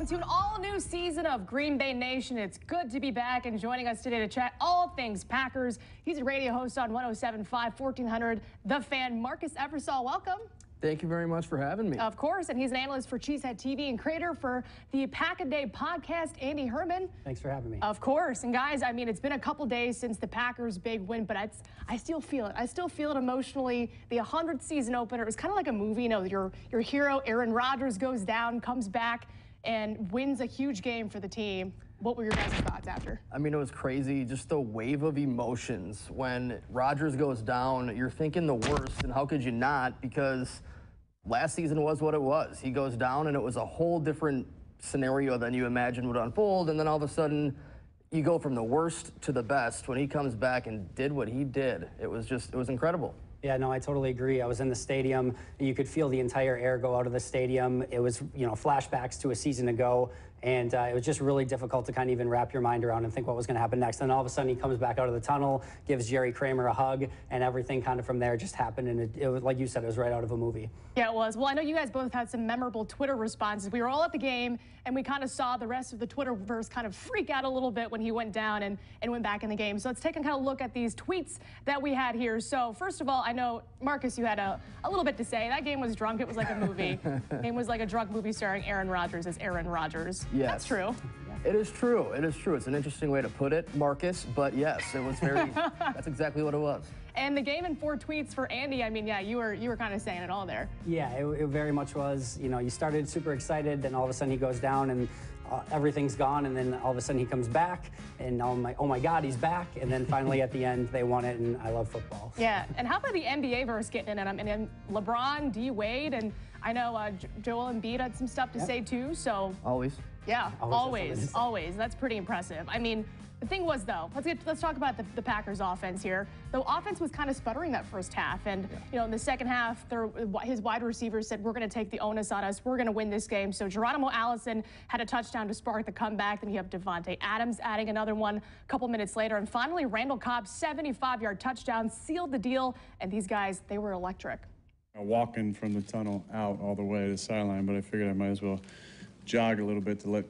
to an all-new season of Green Bay Nation. It's good to be back, and joining us today to chat all things Packers, he's a radio host on 107.5, 1400, The Fan, Marcus Eversole. Welcome. Thank you very much for having me. Of course, and he's an analyst for Cheesehead TV and creator for the Pack-A-Day podcast, Andy Herman. Thanks for having me. Of course. And guys, I mean, it's been a couple days since the Packers' big win, but I still feel it. I still feel it emotionally. The 100th season opener, it was kind of like a movie. You know, your hero, Aaron Rodgers, goes down, comes back, and wins a huge game for the team. What were your guys' thoughts after? I mean, it was crazy, just the wave of emotions. When Rodgers goes down, you're thinking the worst, and how could you not? Because last season was what it was. He goes down, and it was a whole different scenario than you imagined would unfold, and then all of a sudden, you go from the worst to the best. When he comes back and did what he did, it was incredible. Yeah, no, I totally agree. I was in the stadium. You could feel the entire air go out of the stadium. It was, flashbacks to a season ago, and it was just really difficult to kind of even wrap your mind around and think what was going to happen next. And all of a sudden, he comes back out of the tunnel, gives Jerry Kramer a hug, and everything kind of from there just happened. And it was, like you said, it was right out of a movie. Yeah, it was. Well, I know you guys both had some memorable Twitter responses. We were all at the game, and we kind of saw the rest of the Twitterverse kind of freak out a little bit when he went down and went back in the game. So let's take a kind of look at these tweets that we had here. So first of all, I know, Marcus, you had a little bit to say. That game was drunk. It was like a movie. It was like a drunk movie starring Aaron Rodgers as Aaron Rodgers. Yes. That's true. It is true. It is true. It's an interesting way to put it, Marcus, but yes, it was very, that's exactly what it was. And the game in 4 tweets for Andy, I mean, yeah, you were kind of saying it all there. Yeah, it very much was. You started super excited, then all of a sudden he goes down and everything's gone, and then all of a sudden he comes back, and oh my God, he's back. And then finally at the end, they won it, and I love football. Yeah, and how about the NBA verse getting in it? I mean, LeBron, D. Wade, and I know Joel Embiid had some stuff to say too, so. Always. Yeah, always. That's pretty impressive. I mean, the thing was, though, let's talk about the Packers' offense here. The offense was kind of sputtering that first half, and in the second half, his wide receivers said, "We're going to take the onus on us. We're going to win this game." So Geronimo Allison had a touchdown to spark the comeback. Then you have Devontae Adams adding another one a couple minutes later, and finally Randall Cobb's 75-yard touchdown sealed the deal. And these guys, they were electric. Walking from the tunnel out all the way to the sideline, but I figured I might as well jog a little bit to let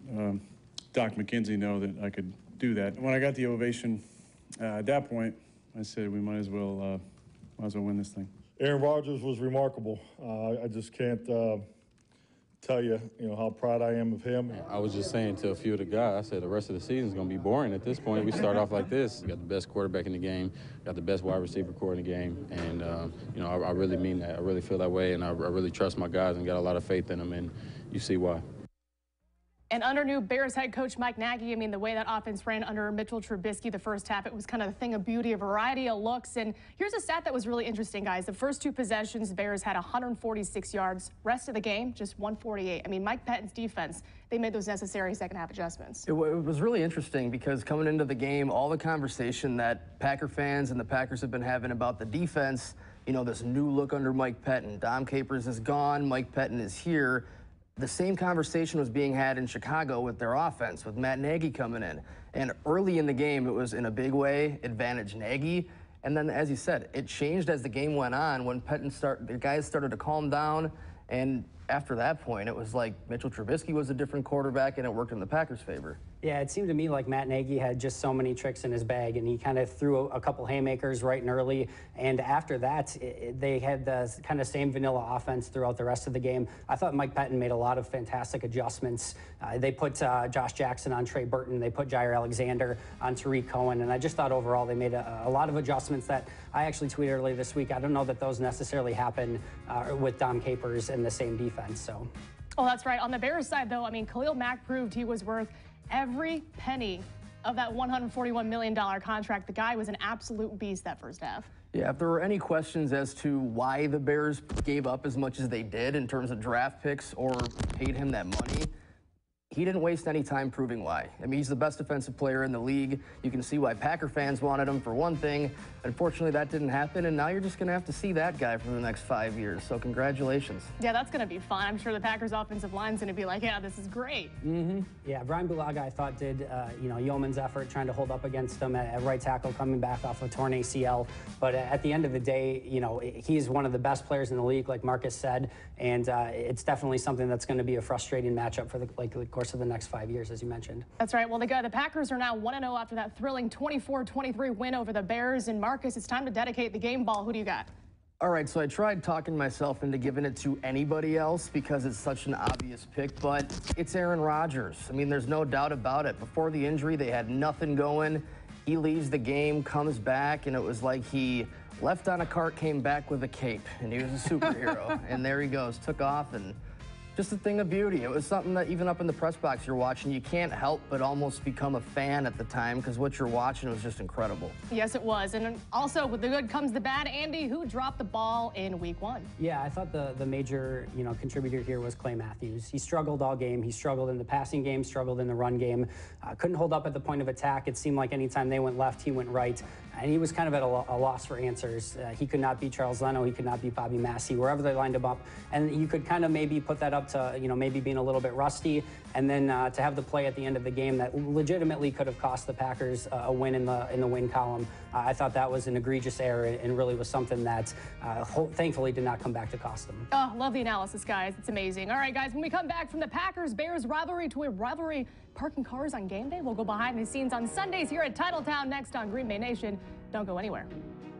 Doc McKenzie know that I could do that. When I got the ovation at that point, I said we might as well win this thing. Aaron Rodgers was remarkable. I just can't tell you, how proud I am of him. I was just saying to a few of the guys, I said the rest of the season is going to be boring at this point. We start off like this. We got the best quarterback in the game, got the best wide receiver core in the game, and I really mean that. I really feel that way, and I really trust my guys and got a lot of faith in them, and you see why. And under new Bears head coach Mike Nagy, I mean, the way that offense ran under Mitchell Trubisky the first half, it was kind of a thing of beauty, a variety of looks. And here's a stat that was really interesting, guys. The first 2 possessions, the Bears had 146 yards. Rest of the game, just 148. I mean, Mike Pettine's defense, they made those necessary second-half adjustments. It was really interesting because coming into the game, all the conversation that Packer fans and the Packers have been having about the defense, this new look under Mike Pettine. Dom Capers is gone. Mike Pettine is here. The same conversation was being had in Chicago with their offense, with Matt Nagy coming in. And early in the game, it was in a big way advantage Nagy. And then, as you said, it changed as the game went on when the guys started to calm down. And after that point, it was like Mitchell Trubisky was a different quarterback, and it worked in the Packers' favor. Yeah, it seemed to me like Matt Nagy had just so many tricks in his bag, and he kind of threw a couple haymakers right and early. And after that, they had the kind of same vanilla offense throughout the rest of the game. I thought Mike Pettine made a lot of fantastic adjustments. They put Josh Jackson on Trey Burton. They put Jair Alexander on Tariq Cohen. And I just thought overall they made a lot of adjustments that I actually tweeted earlier this week. I don't know that those necessarily happen with Dom Capers and the same defense. So. Oh, that's right. On the Bears side, though, I mean, Khalil Mack proved he was worth every penny of that $141 million contract. The guy was an absolute beast that first half. Yeah, if there were any questions as to why the Bears gave up as much as they did in terms of draft picks or paid him that money, he didn't waste any time proving why. I mean, he's the best defensive player in the league. You can see why Packer fans wanted him for one thing. Unfortunately, that didn't happen, and now you're just going to have to see that guy for the next 5 years. So congratulations. Yeah, that's going to be fun. I'm sure the Packers offensive line's going to be like, yeah, this is great. Yeah, Brian Bulaga, I thought, did yeoman's effort trying to hold up against him at right tackle, coming back off a torn ACL. But at the end of the day, he's one of the best players in the league, like Marcus said, and it's definitely something that's going to be a frustrating matchup for the course of the next 5 years, as you mentioned. That's right. Well, the Packers are now 1-0 after that thrilling 24-23 win over the Bears. And Marcus, it's time to dedicate the game ball. Who do you got? All right, so I tried talking myself into giving it to anybody else because it's such an obvious pick, but it's Aaron Rodgers. I mean, there's no doubt about it. Before the injury, they had nothing going. He leaves the game, comes back, and it was like he left on a cart, came back with a cape, and he was a superhero. And there he goes, took off, and just a thing of beauty. It was something that even up in the press box you're watching, you can't help but almost become a fan at the time because what you're watching was just incredible. Yes, it was. And also, with the good comes the bad. Andy, who dropped the ball in week 1? Yeah, I thought the major contributor here was Clay Matthews. He struggled all game. He struggled in the passing game, struggled in the run game. Couldn't hold up at the point of attack. It seemed like anytime they went left, he went right. And he was kind of at a loss for answers. He could not beat Charles Leno. He could not beat Bobby Massey, wherever they lined him up. And you could kind of maybe put that up to, maybe being a little bit rusty. And then to have the play at the end of the game that legitimately could have cost the Packers a win in the win column. I thought that was an egregious error and really was something that thankfully did not come back to cost them. Oh, love the analysis, guys. It's amazing. All right, guys, when we come back from the Packers-Bears rivalry to a rivalry parking cars on game day, we'll go behind the scenes on Sundays here at Titletown next on Green Bay Nation. Don't go anywhere.